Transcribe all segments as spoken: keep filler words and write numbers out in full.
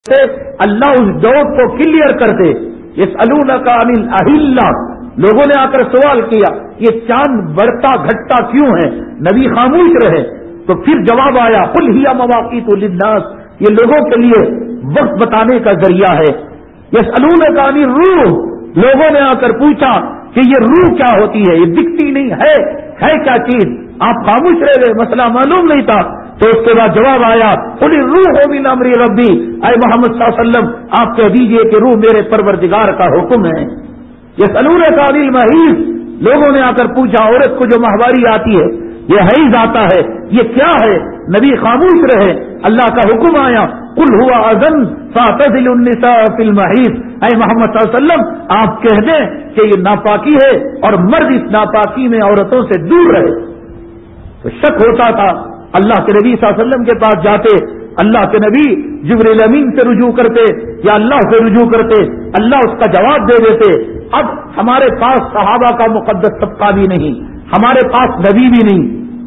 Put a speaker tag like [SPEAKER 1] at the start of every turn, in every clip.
[SPEAKER 1] اللہ اس doubt کو clear کرتے. یسألونک عن الاہلہ، لوگوں نے آ کر سوال کیا یہ چاند بڑھتا گھٹتا کیوں ہے؟ نبی خاموش رہے تو پھر جواب آیا قل ہی مواقیت للناس، یہ لوگوں کے لیے وقت بتانے کا ذریعہ ہے. یسألونک عن الروح، لوگوں نے آ کر پوچھا کہ یہ روح کیا ہوتی ہے، یہ دکھتی نہیں ہے، ہے کیا چیز؟ آپ خاموش رہ گئے، مسئلہ معلوم نہیں تھا. تو اس کے بعد جواب آیا قل الروح من امر ربی، اے محمد صلی اللہ علیہ وسلم آپ کہہ دیجئے کہ روح میرے پروردگار کا حکم ہے. یسألونک عن المحیض، لوگوں نے آ کر پوچھا عورت کو جو ماہواری آتی ہے یہ حیض آتا ہے یہ کیا ہے؟ نبی خاموش رہے. اللہ کا حکم آیا قل هو اذن فاعتزلوا النساء فی المحیض، اے محمد صلی اللہ علیہ وسلم آپ کہہ دیں کہ یہ ناپاکی ہے اور مرد اس ناپاکی میں عورتوں سے دور رہے. تو شک ہوتا تھا، اللہ کے نبی صلی اللہ علیہ وسلم کے پاس جاتے، اللہ کے نبی جبریل امین سے رجوع کرتے یا اللہ سے رجوع کرتے، اللہ اس کا جواب دے دیتے. اب ہمارے پاس صحابہ کا مقدس طبقہ بھی نہیں، ہمارے پاس نبی بھی نہیں،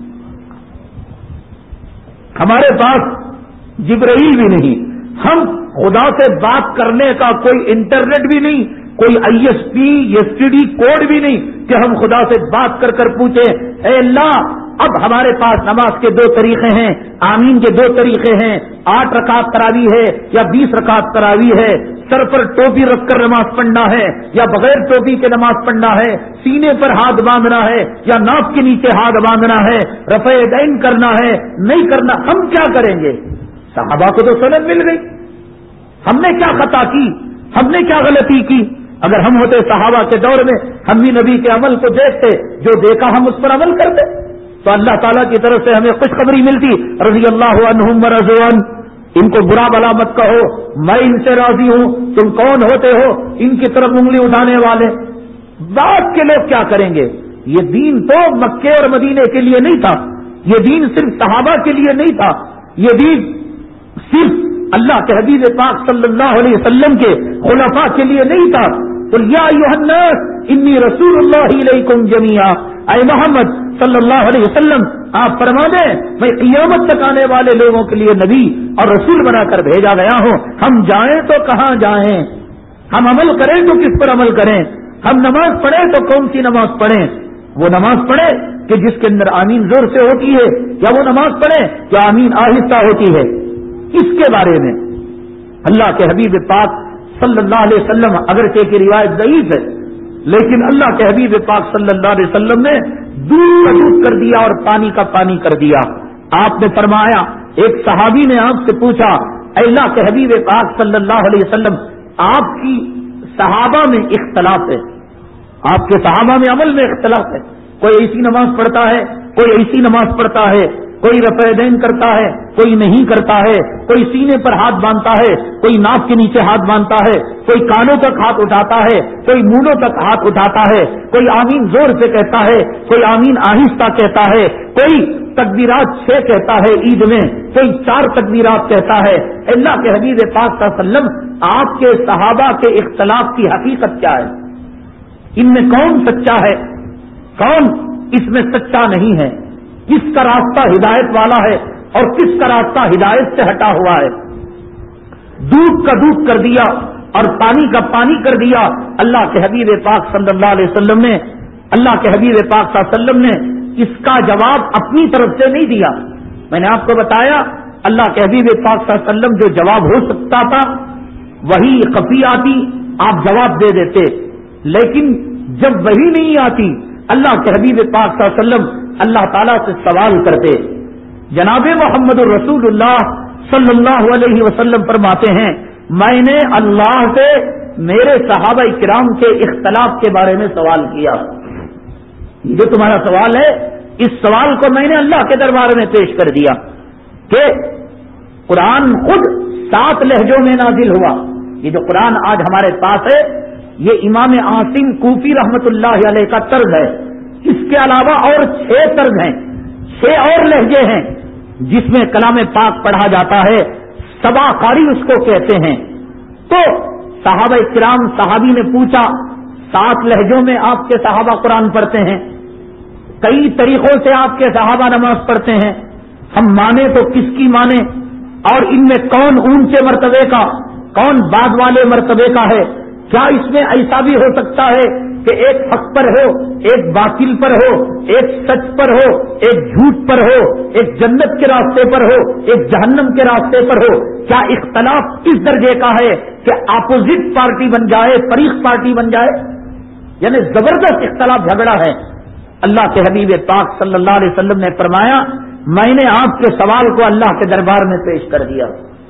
[SPEAKER 1] ہمارے پاس جبرائیل بھی نہیں، ہم خدا سے بات کرنے کا کوئی انٹرنیٹ بھی نہیں، کوئی I S P S T D code بھی نہیں کہ ہم خدا سے بات کر کر پوچھیں اے اللہ اب ہمارے پاس نماز کے دو طریقے ہیں، آمین کے دو طریقے ہیں، آٹھ رکعت تراویح ہے یا بیس رکعت تراویح ہے، سر پر ٹوپی رکھ کر نماز پڑھنا ہے یا بغیر ٹوپی کے نماز پڑھنا ہے، سینے پر ہاتھ باندھنا ہے یا ناف کے نیچے ہاتھ باندھنا ہے، رفع یدین کرنا ہے نہیں کرنا، ہم کیا کریں گے؟ صحابہ کو تو سند مل گئی، ہم نے کیا خطا کی، ہم نے کیا غلطی کی؟ اگر ہم ہوتے صحابہ کے دور میں ہم بھی نبی کے عمل کو دیکھتے، جو دیکھا ہم اس پر عمل کرتے تو اللہ تعالیٰ کی طرف سے ہمیں خوشخبری ملتی رضی اللہ عنہم ورضوا عنہ. ان کو برا بلا مت کہو، میں ان سے راضی ہوں، تم کون ہوتے ہو ان کی طرف انگلی اٹھانے والے؟ بعد کے لوگ کیا کریں گے؟ یہ دین تو مکے اور مدینے کے لیے نہیں تھا، یہ دین صرف صحابہ کے لیے نہیں تھا، یہ دین صرف اللہ کے حبیب پاک صلی اللہ علیہ وسلم کے خلفاء کے لیے نہیں تھا. قل یا ایھا الناس انی رسول اللہ الیکم جمیعا، اے محمد صلی اللہ علیہ وسلم آپ فرما دیں میں قیامت تک آنے والے لوگوں کے لیے نبی اور رسول بنا کر بھیجا گیا ہوں. ہم جائیں تو کہاں جائیں، ہم عمل کریں تو کس پر عمل کریں، ہم نماز پڑھیں تو کون سی نماز پڑھیں؟ وہ نماز پڑھیں کہ جس کے اندر آمین زور سے ہوتی ہے، یا وہ نماز پڑھیں کہ آمین آہستہ ہوتی ہے؟ اس کے بارے میں اللہ کے حبیب پاک صلی اللہ علیہ وسلم اگرچہ کی روایت ضعیف ہے لیکن اللہ کے حبیب پاک صلی اللہ علیہ وسلم نے دودھ کا دودھ کر دیا اور پانی کا پانی کر دیا. آپ نے فرمایا، ایک صحابی نے آپ سے پوچھا اے اللہ کے حبیب پاک صلی اللہ علیہ وسلم آپ کی صحابہ میں اختلاف ہے، آپ کے صحابہ میں عمل میں اختلاف ہے، کوئی ایسی نماز پڑھتا ہے کوئی ایسی نماز پڑھتا ہے، کوئی رفع یدین کرتا ہے کوئی نہیں کرتا ہے، کوئی سینے پر ہاتھ باندھتا ہے کوئی ناف کے نیچے ہاتھ باندھتا ہے، کوئی کانوں تک ہاتھ اٹھاتا ہے کوئی مونوں تک ہاتھ اٹھاتا ہے، کوئی آمین زور سے کہتا ہے کوئی آمین آہستہ کہتا ہے، کوئی تکبیرات چھ کہتا ہے عید میں، کوئی چار تکبیرات کہتا ہے. اللہ کے حبیب پاک صلی اللہ علیہ وسلم آپ کے صحابہ کے اختلاف کی حقیقت کیا ہے؟ ان میں کون سچا ہے، کون اس میں سچا نہیں ہے؟ کس کا راستہ ہدایت والا ہے اور کس کا راستہ ہدایت سے ہٹا ہوا ہے؟ دودھ کا دودھ کر دیا اور پانی کا پانی کر دیا. اللہ کے حبیب پاک صلی اللہ علیہ وسلم نے اللہ کے حبیب پاک صلی اللہ علیہ وسلم نے اس کا جواب اپنی طرف سے نہیں دیا. میں نے آپ کو بتایا اللہ کے حبیب پاک صلی اللہ علیہ وسلم جو جواب ہو سکتا تھا وہی خفی آتی آپ جواب دے دیتے، لیکن جب وہی نہیں آتی اللہ کے حبیب پاک صلی اللہ علیہ وسلم اللہ تعالیٰ سے سوال کرتے. جناب محمد الرسول اللہ صلی اللہ علیہ وسلم فرماتے ہیں میں نے اللہ سے میرے صحابہ کرام کے اختلاف کے بارے میں سوال کیا. یہ جو تمہارا سوال ہے اس سوال کو میں نے اللہ کے دربار میں پیش کر دیا کہ قرآن خود سات لہجوں میں نازل ہوا. یہ جو قرآن آج ہمارے پاس ہے یہ امام عاصم کوفی رحمت اللہ علیہ کا طرز ہے. اس کے علاوہ اور چھ طرز ہیں، چھ اور لہجے ہیں جس میں کلام پاک پڑھا جاتا ہے، سبا قاری اس کو کہتے ہیں. تو صحابہ کرام صحابی نے پوچھا سات لہجوں میں آپ کے صحابہ قرآن پڑھتے ہیں، کئی طریقوں سے آپ کے صحابہ نماز پڑھتے ہیں، ہم مانے تو کس کی مانے، اور ان میں کون اونچے مرتبے کا کون بعد والے مرتبے کا ہے؟ کیا اس میں ایسا بھی ہو سکتا ہے کہ ایک حق پر ہو، ایک باطل پر ہو، ایک سچ پر ہو، ایک جھوٹ پر ہو، ایک جنت کے راستے پر ہو، ایک جہنم کے راستے پر ہو؟ کیا اختلاف اس درجے کا ہے کہ اپوزٹ پارٹی بن جائے، فریق پارٹی بن جائے؟ یعنی زبردست اختلاف جھگڑا ہے۔ اللہ کے حبیب پاک صلی اللہ علیہ وسلم نے فرمایا، میں نے آپ کے سوال کو اللہ کے دربار میں پیش کر دیا۔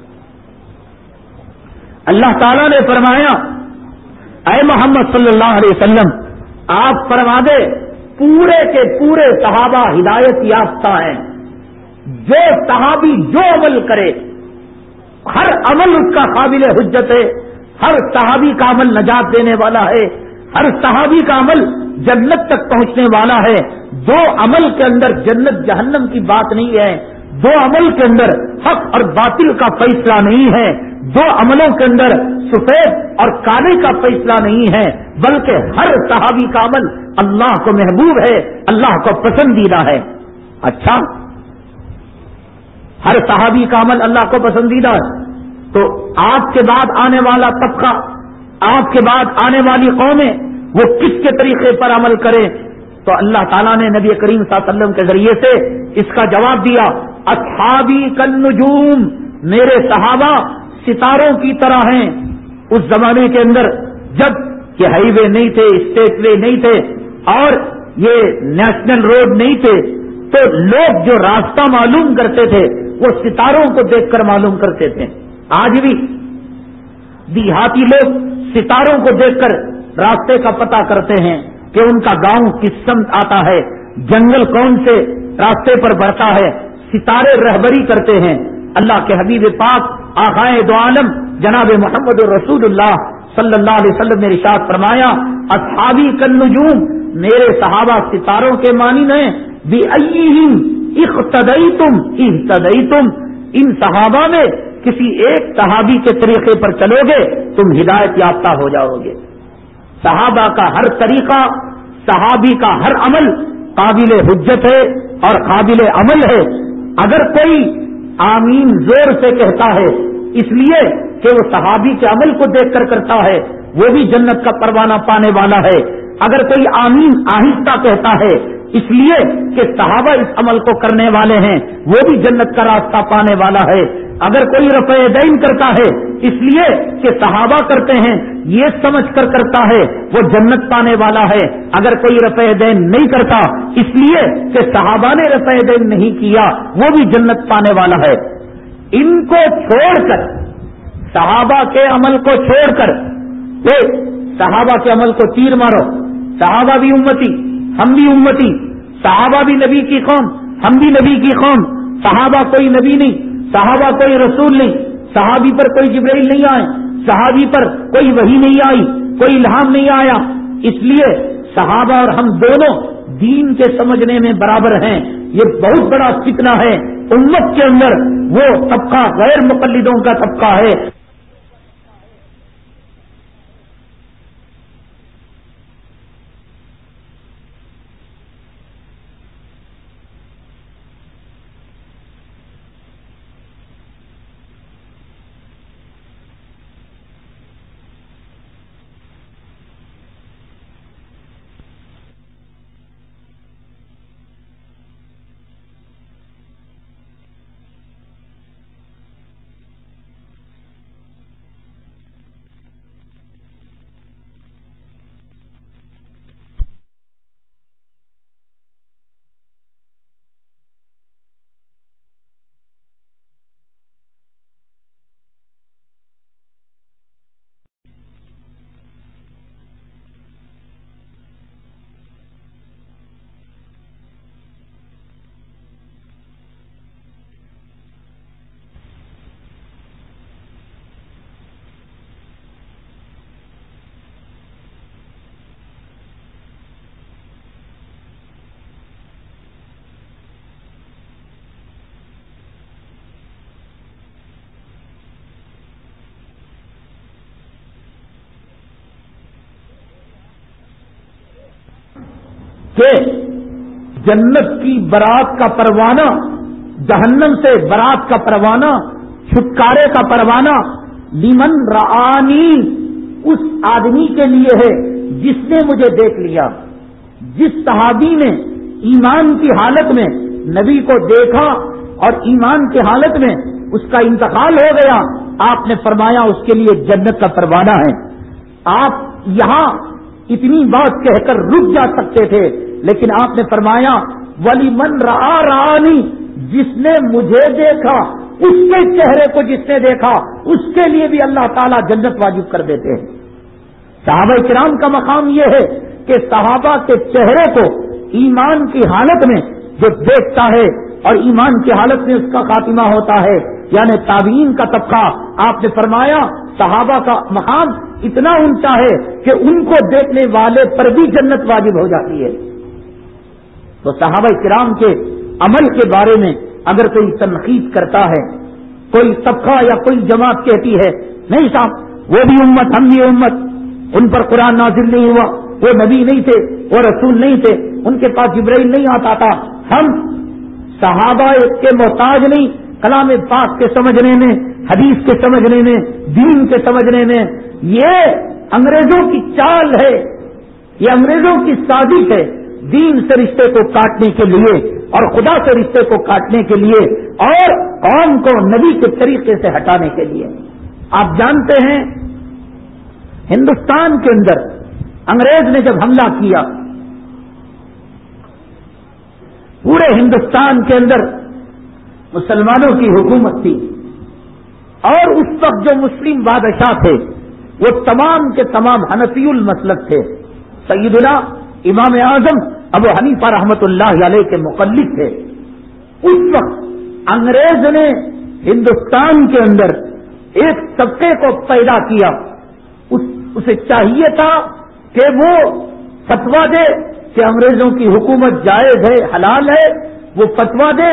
[SPEAKER 1] اللہ تعالیٰ نے فرمایا، اے محمد صلی اللہ علیہ وسلم، آپ فرما دے پورے کے پورے صحابہ ہدایت یافتہ ہیں۔ جو صحابی جو عمل کرے، ہر عمل اس کا قابل حجت ہے، ہر صحابی کا عمل نجات دینے والا ہے، ہر صحابی کا عمل جنت تک پہنچنے والا ہے۔ دو عمل کے اندر جنت جہنم کی بات نہیں ہے، دو عمل کے اندر حق اور باطل کا فیصلہ نہیں ہے، دو عملوں کے اندر سفید اور کالے کا فیصلہ نہیں ہے، بلکہ ہر صحابی کا عمل اللہ کو محبوب ہے، اللہ کو پسندیدہ ہے۔ اچھا، ہر صحابی کا عمل اللہ کو پسندیدہ ہے، تو آپ کے بعد آنے والا طبقہ، آپ کے بعد آنے والی قومیں، وہ کس کے طریقے پر عمل کریں؟ تو اللہ تعالیٰ نے نبی کریم صلی اللہ علیہ وسلم کے ذریعے سے اس کا جواب دیا، اصحابی کالنجوم، میرے صحابہ ستاروں کی طرح ہیں۔ اس زمانے کے اندر جب کہ ہائی وے نہیں تھے، اسٹیٹ وے نہیں تھے، اور یہ نیشنل روڈ نہیں تھے، تو لوگ جو راستہ معلوم کرتے تھے وہ ستاروں کو دیکھ کر معلوم کرتے تھے۔ آج بھی دیہاتی لوگ ستاروں کو دیکھ کر راستے کا پتہ کرتے ہیں کہ ان کا گاؤں کس سمت آتا ہے، جنگل کون سے راستے پر بڑھتا ہے، ستارے رہبری کرتے ہیں۔ اللہ کے حبیب پاک آقائے دو عالم جناب محمد رسول اللہ صلی اللہ علیہ وسلم نے ارشاد فرمایا، اصحابی کالنجوم، میرے صحابہ ستاروں کے مانند ہیں، بِأَيِّهِمْ اِقْتَدَيْتُمْ اِهْتَدَيْتُمْ، ان صحابہ میں کسی ایک صحابی کے طریقے پر چلو گے تم ہدایت یافتہ ہو جاؤ گے۔ صحابہ کا ہر طریقہ، صحابی کا ہر عمل قابل حجت ہے اور قابل عمل ہے۔ اگر کوئی آمین زور سے کہتا ہے اس لیے کہ وہ صحابی کے عمل کو دیکھ کر کرتا ہے، وہ بھی جنت کا پروانہ پانے والا ہے۔ اگر کوئی آمین آہستہ کہتا ہے اس لیے کہ صحابہ اس عمل کو کرنے والے ہیں، وہ بھی جنت کا راستہ پانے والا ہے۔ اگر کوئی رفع دین کرتا ہے اس لیے کہ صحابہ کرتے ہیں یہ سمجھ کر کرتا ہے، وہ جنت پانے والا ہے۔ اگر کوئی رفع دین نہیں کرتا اس لیے کہ صحابہ نے رفع دین نہیں کیا، وہ بھی جنت پانے والا ہے۔ ان کو چھوڑ کر، صحابہ کے عمل کو چھوڑ کر، وہ صحابہ کے عمل کو تیر مارو، صحابہ بھی امتی، ہم بھی امتی، صحابہ بھی نبی کی قوم، ہم بھی نبی کی قوم، صحابہ کوئی نبی نہیں، صحابہ کوئی رسول نہیں، صحابی پر کوئی جبرائیل نہیں آئے، صحابی پر کوئی وحی نہیں آئی، کوئی الہام نہیں آیا، اس لیے صحابہ اور ہم دونوں دین کے سمجھنے میں برابر ہیں۔ یہ بہت بڑا فتنہ ہے امت کے اندر، وہ طبقہ غیر مقلدوں کا طبقہ ہے۔ کہ جنت کی برات کا پروانہ، جہنم سے برات کا پروانہ، چھٹکارے کا پروانہ لمن رآنی، اس آدمی کے لیے ہے جس نے مجھے دیکھ لیا. جس صحابی نے ایمان کی حالت میں نبی کو دیکھا اور ایمان کی حالت میں اس کا انتقال ہو گیا، آپ نے فرمایا اس کے لیے جنت کا پروانہ ہے. آپ یہاں اتنی بات کہہ کر رک جا سکتے تھے، لیکن آپ نے فرمایا وَلِمَنْ رَآ رَآنِی، جس نے مجھے دیکھا، اس کے چہرے کو جس نے دیکھا اس کے لیے بھی اللہ تعالیٰ جنت واجب کر دیتے ہیں. صحابہ کرام کا مقام یہ ہے کہ صحابہ کے چہرے کو ایمان کی حالت میں جو دیکھتا ہے اور ایمان کی حالت میں اس کا خاتمہ ہوتا ہے، یعنی تابعین کا طبقہ، آپ نے فرمایا صحابہ کا مقام اتنا اونچا ہے کہ ان کو دیکھنے والے پر بھی جنت واجب ہو جاتی ہے. تو صحابہ کرام کے عمل کے بارے میں اگر کوئی تنقید کرتا ہے، کوئی طبقہ یا کوئی جماعت کہتی ہے نہیں صاحب وہ بھی امت ہم بھی امت، ان پر قرآن نازل نہیں ہوا، وہ نبی نہیں تھے، وہ رسول نہیں تھے، ان کے پاس جبرائیل نہیں آتا تھا، ہم صحابہ کے محتاج نہیں کلام پاک کے سمجھنے میں، حدیث کے سمجھنے میں، دین کے سمجھنے میں. یہ انگریزوں کی چال ہے، یہ انگریزوں کی سازش ہے دین سے رشتے کو کاٹنے کے لیے اور خدا سے رشتے کو کاٹنے کے لیے اور قوم کو نبی کے طریقے سے ہٹانے کے لیے. آپ جانتے ہیں ہندوستان کے اندر انگریز نے جب حملہ کیا، پورے ہندوستان کے اندر مسلمانوں کی حکومت تھی اور اس وقت جو مسلم بادشاہ تھے وہ تمام کے تمام حنفی المسلک تھے. سیدنا امام اعظم ابو حنیفہ رحمۃ اللہ علیہ کے مقلد تھے. اس وقت انگریز نے ہندوستان کے اندر ایک طبقے کو پیدا کیا، اس اسے چاہیے تھا کہ وہ فتویٰ دے کہ انگریزوں کی حکومت جائز ہے، حلال ہے. وہ فتویٰ دے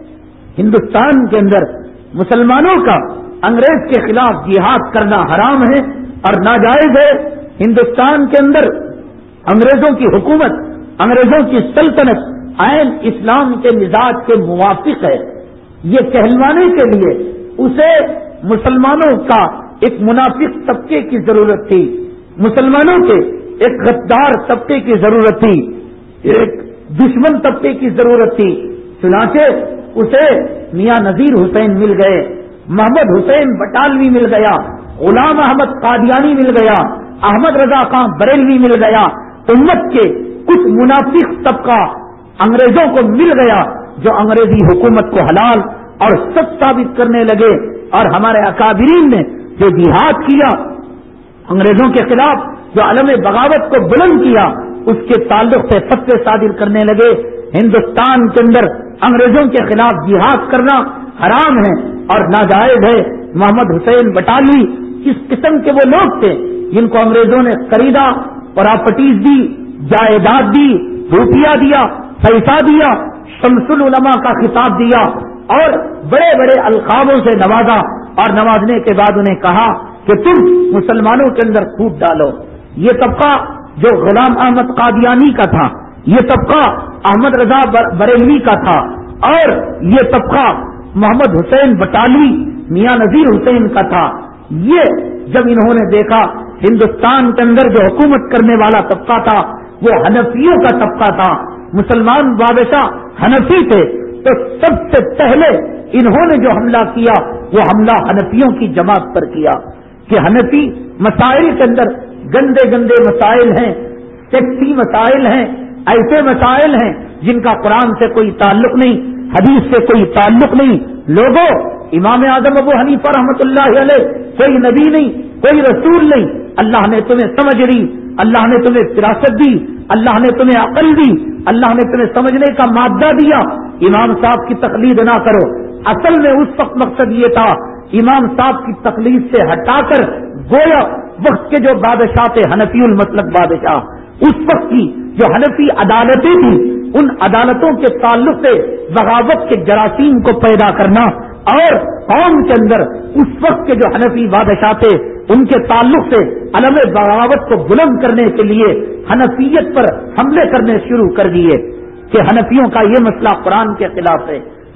[SPEAKER 1] ہندوستان کے اندر مسلمانوں کا انگریز کے خلاف جہاد کرنا حرام ہے اور ناجائز ہے. ہندوستان کے اندر انگریزوں کی حکومت، انگریزوں کی سلطنت عین اسلام کے مزاج کے موافق ہے. یہ کہلوانے کے لیے اسے مسلمانوں کا ایک منافق طبقے کی ضرورت تھی، مسلمانوں کے ایک غدار طبقے کی ضرورت تھی، ایک دشمن طبقے کی ضرورت تھی. چنانچہ اسے میاں نذیر حسین مل گئے، محمد حسین بٹالوی مل گیا، غلام احمد قادیانی مل گیا، احمد رضا خان بریلوی مل گیا. امت کے کچھ منافق طبقہ انگریزوں کو مل گیا جو انگریزی حکومت کو حلال اور سچ ثابت کرنے لگے. اور ہمارے اکابرین نے جو جہاد کیا انگریزوں کے خلاف، جو علم بغاوت کو بلند کیا، اس کے تعلق سے فتوے صادر کرنے لگے. ہندوستان کے اندر انگریزوں کے خلاف جہاد کرنا حرام ہے اور ناجائز ہے. محمد حسین بٹالوی اس قسم کے وہ لوگ تھے جن کو انگریزوں نے خریدا، پراپرٹیز دی، جائیداد دی، روپیہ دیا، پیسہ دیا، شمس العلماء کا خطاب دیا اور بڑے بڑے القابوں سے نوازا اور نوازنے کے بعد انہیں کہا کہ تم مسلمانوں کے اندر پھوٹ ڈالو. یہ طبقہ جو غلام احمد قادیانی کا تھا، یہ طبقہ احمد رضا بریلوی کا تھا اور یہ طبقہ محمد حسین بٹالوی میاں نذیر حسین کا تھا. یہ جب انہوں نے دیکھا ہندوستان کے اندر جو حکومت کرنے والا طبقہ تھا وہ حنفیوں کا طبقہ تھا، مسلمان بادشاہ حنفی تھے، تو سب سے پہلے انہوں نے جو حملہ کیا وہ حملہ حنفیوں کی جماعت پر کیا کہ حنفی مسائل کے اندر گندے گندے مسائل ہیں، سیکسی مسائل ہیں، ایسے مسائل ہیں جن کا قرآن سے کوئی تعلق نہیں، حدیث سے کوئی تعلق نہیں. لوگوں، امام اعظم ابو حنیفہ رحمۃ اللہ علیہ کوئی نبی نہیں، کوئی رسول نہیں. اللہ نے تمہیں سمجھ دی، اللہ نے تمہیں فراست دی، اللہ نے تمہیں عقل دی، اللہ نے تمہیں سمجھنے کا مادہ دیا. امام صاحب کی تقلید نہ کرو. اصل میں اس وقت مقصد یہ تھا امام صاحب کی تقلید سے ہٹا کر گویا وقت کے جو بادشاہ تھے حنفی المسلک بادشاہ، اس وقت کی جو حنفی عدالتیں تھیں ان عدالتوں کے تعلق سے بغاوت کے جراثیم کو پیدا کرنا اور قوم کے اندر اس وقت کے جو حنفی بادشاہ تھے ان کے تعلق سے علم بغاوت کو بلند کرنے کے لیے حنفیت پر حملے کرنے شروع کر دیے کہ حنفیوں کا یہ مسئلہ قرآن کے خلاف ہے،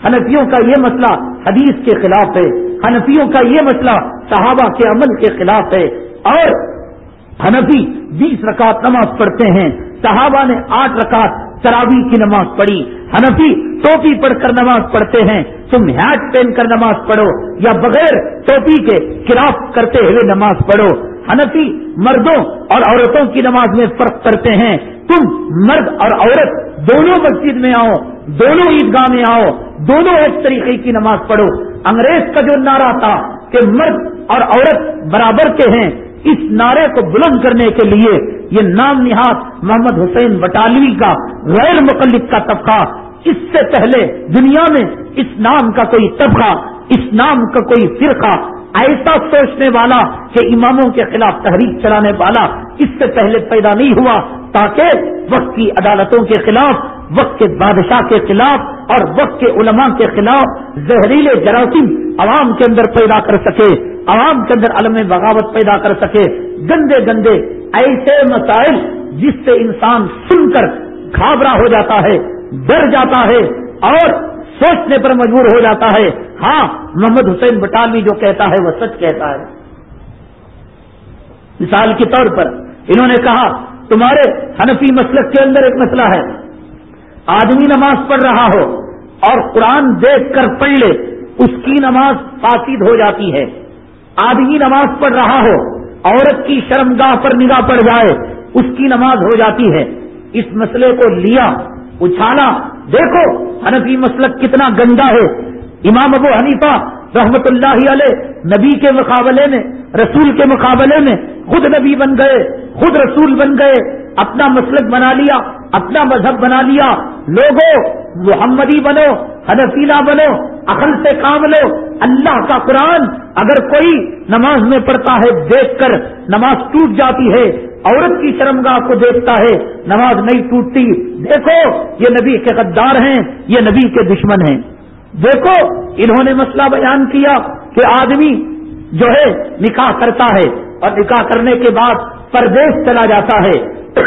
[SPEAKER 1] حنفیوں کا یہ مسئلہ حدیث کے خلاف ہے، حنفیوں کا یہ مسئلہ صحابہ کے عمل کے خلاف ہے، اور حنفی بیس رکعت نماز پڑھتے ہیں، صحابہ نے آٹھ رکعت تراویح کی نماز پڑھی، حنفی ٹوپی پڑھ کر نماز پڑھتے ہیں، تم ہیٹ پہن کر نماز پڑھو یا بغیر ٹوپی کے خلاف کرتے ہوئے نماز پڑھو، حنفی مردوں اور عورتوں کی نماز میں فرق کرتے ہیں، تم مرد اور عورت دونوں مسجد میں آؤ، دونوں عیدگاہ میں آؤ، دونوں ایک طریقے کی نماز پڑھو۔ انگریز کا جو نعرہ تھا کہ مرد اور عورت برابر کے ہیں، اس نعرے کو بلند کرنے کے لیے یہ نام نہاد محمد حسین بٹالوی کا غیر مقلد کا طبقہ، اس سے پہلے دنیا میں اس نام کا کوئی طبقہ، اس نام کا کوئی فرقہ ایسا سوچنے والا کہ اماموں کے خلاف تحریک چلانے والا اس سے پہلے پیدا نہیں ہوا، تاکہ وقت کی عدالتوں کے خلاف، وقت کے بادشاہ کے خلاف اور وقت کے علماء کے خلاف زہریلے جراثیم عوام کے اندر پیدا کر سکے، عوام کے اندر علم بغاوت پیدا کر سکے، گندے گندے ایسے مسائل جس سے انسان سن کر گھبرا ہو جاتا ہے، ڈر جاتا ہے اور سوچنے پر مجبور ہو جاتا ہے۔ ہاں، محمد حسین بٹالوی جو کہتا ہے وہ سچ کہتا ہے۔ مثال کے طور پر انہوں نے کہا تمہارے حنفی مسلک کے اندر ایک مسئلہ ہے، آدمی نماز پڑھ رہا ہو اور قرآن دیکھ کر پڑھ لے، اس کی نماز فاسد ہو جاتی ہے۔ آدمی نماز پڑھ رہا ہو، عورت کی شرمگاہ پر نگاہ پڑ جائے، اس کی نماز ہو جاتی ہے۔ اس مسئلے کو لیا، اچھالا، دیکھو حنفی مسلک کتنا گندا ہے۔ امام ابو حنیفہ رحمت اللہ علیہ نبی کے مقابلے میں، رسول کے مقابلے میں خود نبی بن گئے، خود رسول بن گئے، اپنا مسلک بنا لیا، اپنا مذہب بنا لیا۔ لوگوں محمدی بنو، حنفی نہ بنو، عقل سے کام لو۔ اللہ کا قرآن اگر کوئی نماز میں پڑھتا ہے دیکھ کر نماز ٹوٹ جاتی ہے، عورت کی شرمگاہ کو دیکھتا ہے نماز نہیں ٹوٹتی۔ دیکھو یہ نبی کے غدار ہیں، یہ نبی کے دشمن ہیں۔ دیکھو انہوں نے مسئلہ بیان کیا کہ آدمی جو ہے نکاح کرتا ہے اور نکاح کرنے کے بعد پردیس چلا جاتا ہے،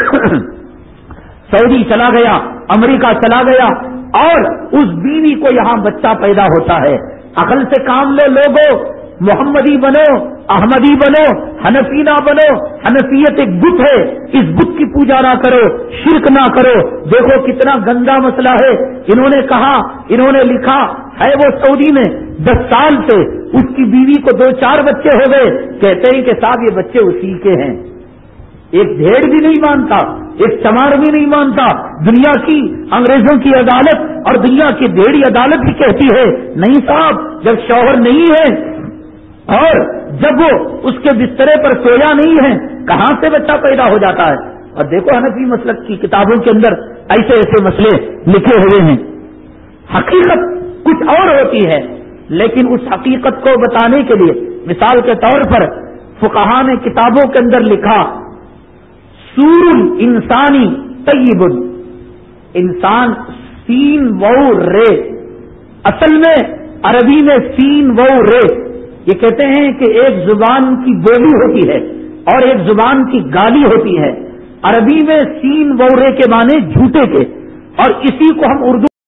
[SPEAKER 1] سعودی چلا گیا، امریکہ چلا گیا، اور اس بیوی کو یہاں بچہ پیدا ہوتا ہے۔ عقل سے کام لو لوگوں، محمدی بنو، احمدی بنو، حنفی نہ بنو۔ حنفیت ایک بت ہے، اس بت کی پوجا نہ کرو، شرک نہ کرو۔ دیکھو کتنا گندا مسئلہ ہے۔ انہوں نے کہا، انہوں نے لکھا ہے وہ سعودی میں دس سال سے اس کی بیوی کو دو چار بچے ہو گئے، کہتے ہیں کہ صاحب یہ بچے اسی کے ہیں۔ ایک بھیڑ بھی نہیں مانتا، ایک چمار بھی نہیں مانتا۔ دنیا کی انگریزوں کی عدالت اور دنیا کی بھیڑی عدالت بھی کہتی ہے نہیں صاحب، جب شوہر نہیں ہے اور جب وہ اس کے بسترے پر سویا نہیں ہے، کہاں سے بچہ پیدا ہو جاتا ہے؟ اور دیکھو حنفی مسلک کی کتابوں کے اندر ایسے ایسے مسئلے لکھے ہوئے ہیں۔ حقیقت کچھ اور ہوتی ہے، لیکن اس حقیقت کو بتانے کے لیے مثال کے طور پر فقہا نے کتابوں کے اندر لکھا سور انسانی طیب، انسان سین وو رے، اصل میں عربی میں سین وو رے، یہ کہتے ہیں کہ ایک زبان کی بولی ہوتی ہے اور ایک زبان کی گالی ہوتی ہے۔ عربی میں سین وو رے کے معنی جھوٹے کے، اور اسی کو ہم اردو